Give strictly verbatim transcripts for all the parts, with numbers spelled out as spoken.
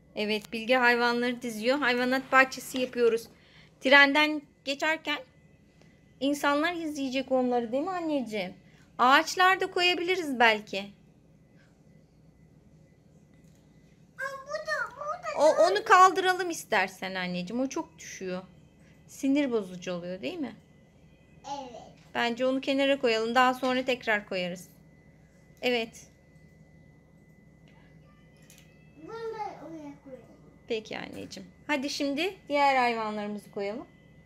Evet, Bilge hayvanları diziyor. Hayvanat bahçesi yapıyoruz. Trenden geçerken insanlar izleyecek onları, değil mi anneciğim? Ağaçlar da koyabiliriz belki. O, onu kaldıralım istersen anneciğim. O çok düşüyor. Sinir bozucu oluyor, değil mi? Evet. Bence onu kenara koyalım. Daha sonra tekrar koyarız. Evet. Bunu da oraya koyalım. Peki anneciğim. Hadi şimdi diğer hayvanlarımızı koyalım.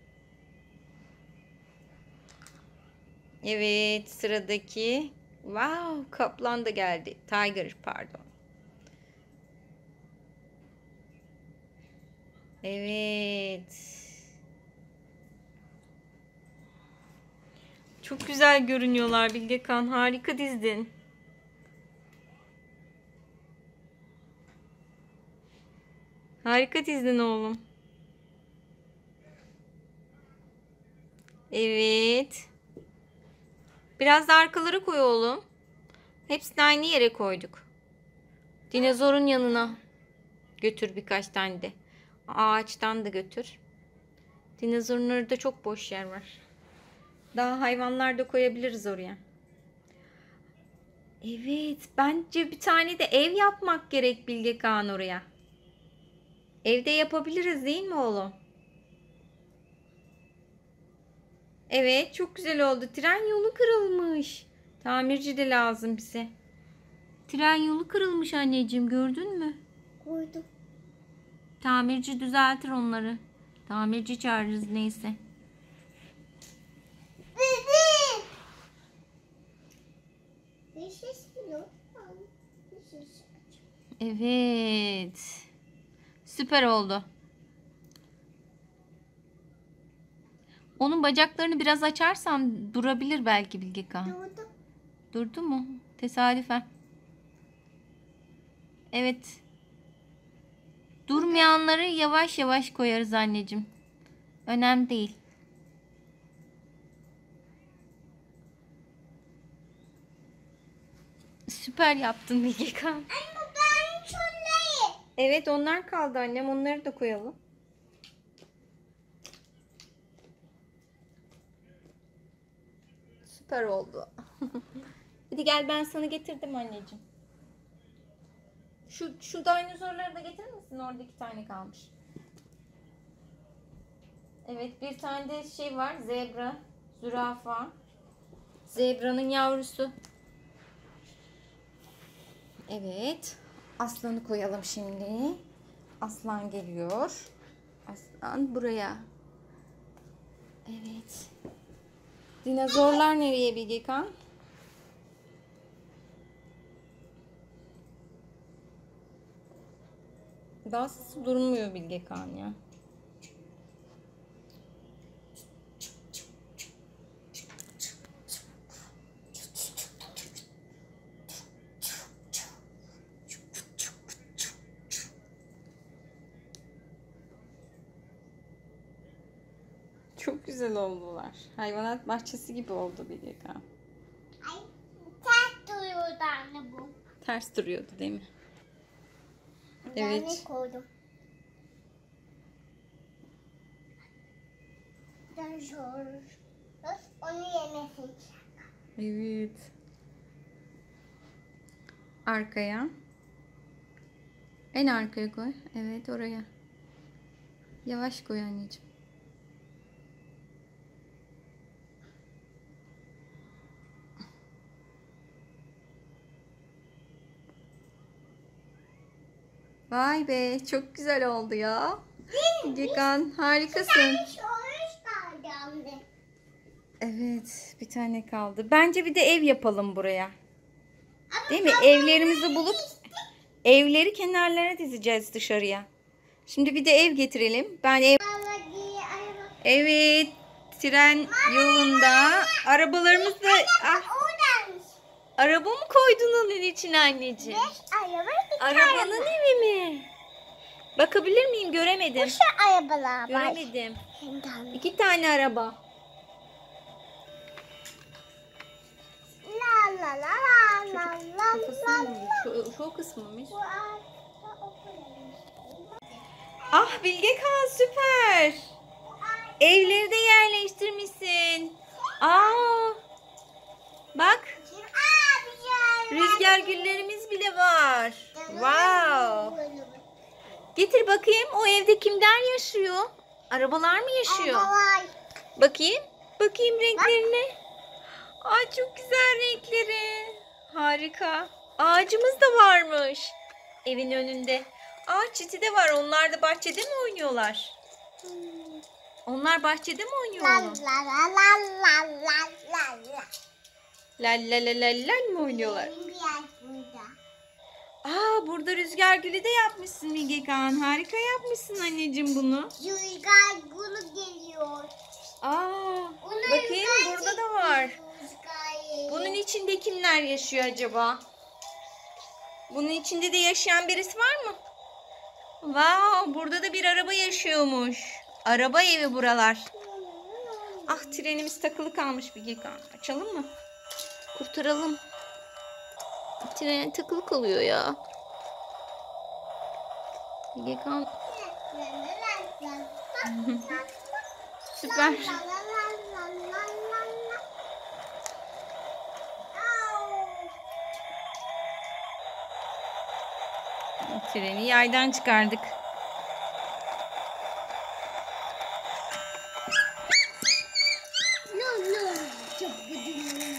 Evet, sıradaki. Wow, kaplan da geldi. Tiger, pardon. Evet. Çok güzel görünüyorlar Bilgekan. Harika dizdin. Harika dizdin oğlum. Evet. Biraz da arkaları koy oğlum. Hepsini aynı yere koyduk. Dinozorun yanına götür birkaç tane de. Ağaçtan da götür. Dinozorun orada çok boş yer var. Daha hayvanlar da koyabiliriz oraya. Evet, bence bir tane de ev yapmak gerek Bilge Kağan oraya. Evde yapabiliriz, değil mi oğlum? Evet, çok güzel oldu. Tren yolu kırılmış. Tamirci de lazım bize. Tren yolu kırılmış anneciğim, gördün mü? Koydum. Tamirci düzeltir onları. Tamirci çağırırız neyse. Bebe. Bir ses geliyor. Bir ses. Evet. Süper oldu. Onun bacaklarını biraz açarsan durabilir belki Bilge Kağan. Durdu. Durdu mu? Tesadüfen. Evet. Durmayanları yavaş yavaş koyarız anneciğim. Önemli değil. Süper yaptın Bilge Kağan. Anne ben şuradayım. Evet, onlar kaldı annem. Onları da koyalım. Süper oldu. Hadi gel, ben sana getirdim anneciğim. Şu, şu dinozorları da getirir misin? Orada iki tane kalmış. Evet, bir tane de şey var. Zebra, zürafa. Zebranın yavrusu. Evet. Aslanı koyalım şimdi. Aslan geliyor. Aslan buraya. Evet. Dinozorlar nereye Bilge Kağan? Bazısı durmuyor Bilge Kağan ya. Çok güzel oldular. Hayvanat bahçesi gibi oldu Bilge Kağan. Ay ters duruyordu anne bu. Ters duruyordu değil mi? Evet. Evet. koydum. Ben şöyle. Onu yemesin. Evet. Arkaya. En arkaya koy. Evet, oraya. Yavaş koy anneciğim. Vay be, çok güzel oldu ya. Gökhan, harikasın. Şöyle kaldı anne. Evet, bir tane kaldı. Bence bir de ev yapalım buraya. Ama Değil mi? Evlerimizi bulup evleri kenarlara dizeceğiz dışarıya. Şimdi bir de ev getirelim. Ben ev... Evet, tren yolunda. Arabalarımız da... Ah, Oradaymış. araba mı koydun onun içine anneciğim? Beş araba, iki Arabanın araba. evi mi? Bakabilir miyim? Göremedim. Bu şu arabalar var. Göremedim. Hem de anne. İki tane araba. La la la la la la Kafası la mı? la. Şu, şu kısmıymış. Bu araba o kadarmış. Ah Bilge Kağan süper. Evleri de yerleştirmişsin. Aa, bak. Rüzgar güllerimiz bile var. Wow. Getir bakayım, o evde kimler yaşıyor? Arabalar mı yaşıyor? Bakayım. Bakayım renklerine. Ay çok güzel renkleri. Harika. Ağacımız da varmış. Evin önünde. Aa çiti de var. Onlar da bahçede mi oynuyorlar? Onlar bahçede mi oynuyor La oğlum? la la la la la la la. Lal lal lal lal lal mi oynuyorlar? Benim bir yer burada. Aa burada rüzgar gülü de yapmışsın Bilge Kağan. Harika yapmışsın anneciğim bunu. Rüzgar gülü geliyor. Aa Ona bakayım rüzgar burada da var. Rüzgar. Bunun içinde kimler yaşıyor acaba? Bunun içinde de yaşayan birisi var mı? Wow, burada da bir araba yaşıyormuş. Araba evi buralar. Ah trenimiz takılı kalmış Bilge Kağan. Açalım mı? Kurtaralım. Tren takılı kalıyor ya. Bilge Kağan süper. Treni yaydan çıkardık. No no. Çok güzel.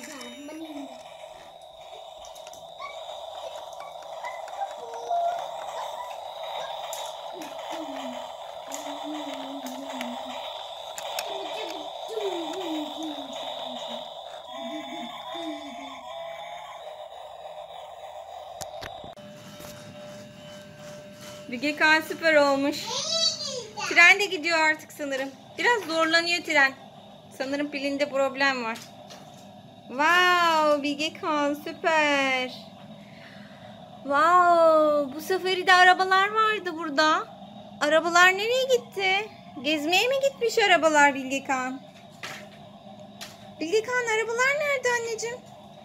Bilge Kağan süper olmuş. Tren de gidiyor artık sanırım. Biraz zorlanıyor tren. Sanırım pilinde problem var. Wow, Bilge Kağan süper. Wow, bu seferi de arabalar vardı burada. Arabalar nereye gitti? Gezmeye mi gitmiş arabalar Bilge Kağan? Bilge Kağan arabalar nerede anneciğim?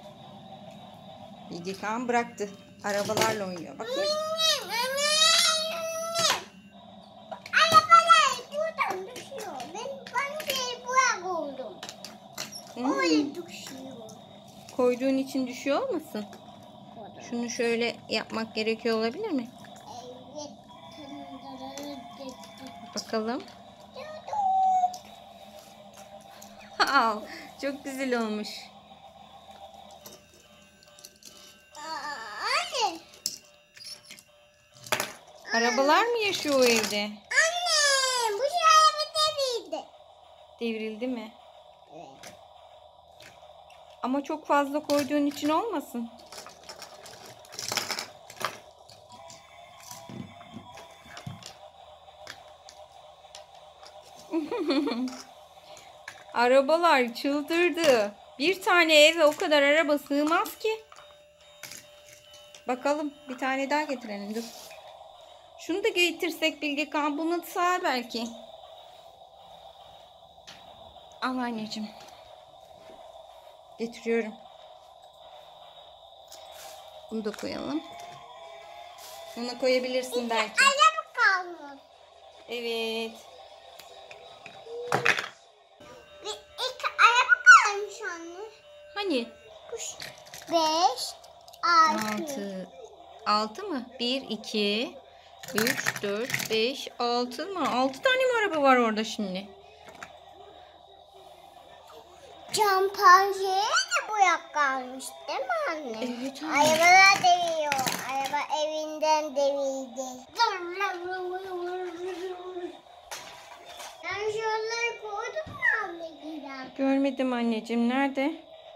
Bilge Kağan bıraktı. Arabalarla oynuyor. Bakayım. Arabalar buradan düşüyor. Ben ben bir burak oldum. Hmm. Öyle düşüyor. Koyduğun için düşüyor olmasın? Şunu şöyle yapmak gerekiyor olabilir mi? Evet. Bakalım. Wow, çok güzel olmuş. Anne. Arabalar mı yaşıyor o evde? Anne. Bu şey araba devrildi. Devrildi mi? Evet. Ama çok fazla koyduğun için olmasın. Arabalar çıldırdı. Bir tane eve o kadar araba sığmaz ki. Bakalım bir tane daha getirelim dur. Şunu da getirsek Bilge Kağan, bunu sığar belki. Al anneciğim. Getiriyorum. Bunu da koyalım. Bunu koyabilirsin belki. Araba kalmış. Evet. Bir iki araba kalmış anne. Hani? Beş, altı. Altı. Altı mı? Bir, iki, üç, dört, beş, altı mı? Altı tane mi araba var orada şimdi? Şempanzeye de boyak kalmış değil mi anne? Evet anne. Arabalar deviriyor. Araba evinden devirdi. Ben şunları koydum mu anne gider? Görmedim anneciğim. Nerede?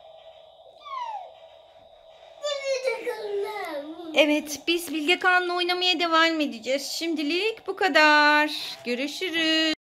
Evet, biz Bilge Kağan'la oynamaya devam edeceğiz. Şimdilik bu kadar. Görüşürüz.